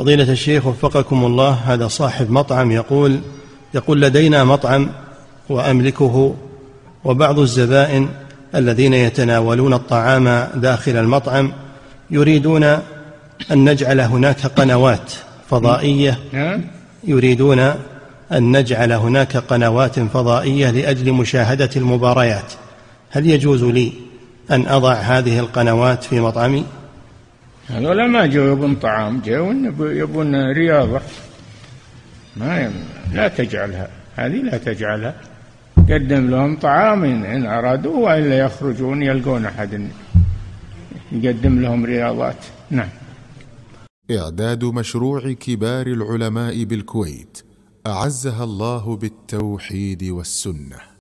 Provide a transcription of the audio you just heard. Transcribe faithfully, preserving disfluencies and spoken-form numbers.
فضيلة الشيخ وفقكم الله، هذا صاحب مطعم يقول يقول لدينا مطعم وأملكه، وبعض الزبائن الذين يتناولون الطعام داخل المطعم يريدون أن نجعل هناك قنوات فضائية يريدون أن نجعل هناك قنوات فضائية لأجل مشاهدة المباريات، هل يجوز لي أن أضع هذه القنوات في مطعمي؟ هذولا ما جو يبون طعام، جو يبون رياضة. ما يم... لا تجعلها، هذه لا تجعلها. قدم لهم طعام إن أرادوا، وإلا يخرجون يلقون أحد يقدم لهم رياضات. نعم. إعداد مشروع كبار العلماء بالكويت أعزها الله بالتوحيد والسنة.